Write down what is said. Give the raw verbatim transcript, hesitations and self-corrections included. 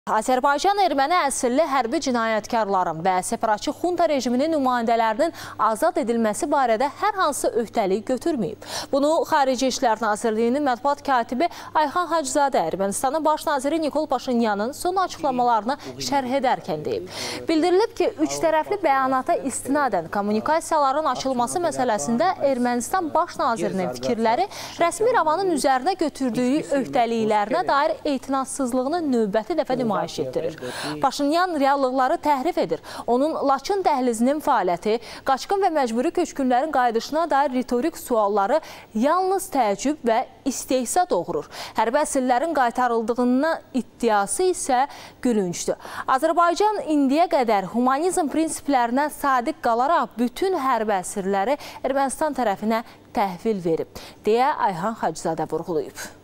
Azərbaycan erməni əsilli hərbi cinayətkarların və separatçı xunta rejiminin nümayəndələrinin azad edilməsi barədə hər hansı öhdəlik götürməyib. Bunu Xarici İşlər Nazirliyinin mətbuat katibi Ayxan Hacızadə Ermənistanın baş naziri Nikol Paşinyanın son açıqlamalarını şərh edərkən deyib. Bildirilib ki, üç tərəfli bəyanata istinadən kommunikasiyaların açılması məsələsində Ermənistan baş nazirinin fikirləri rəsmi İrəvanın üzərinə götürdüyü öhdəliklərinə dair etinasızlığını növbəti dəfə nümayiş etdirir. Paşinyan reallıqları təhrif edir. Onun Laçın dəhlizinin fəaliyyəti, qaçqın və məcburi köçkünlərin qayıdışına dair ritorik sualları yalnız təəccüb və istehza doğurur. Hərbi əsirlərin qaytarıldığına iddiası isə gülüncdür. Azərbaycan indiyə qədər humanizm prinsiplərinə sadiq qalaraq bütün hərbi əsirləri Ermənistan tərəfinə təhvil verib, deyə Ayxan Hacızadə vurğulayıb.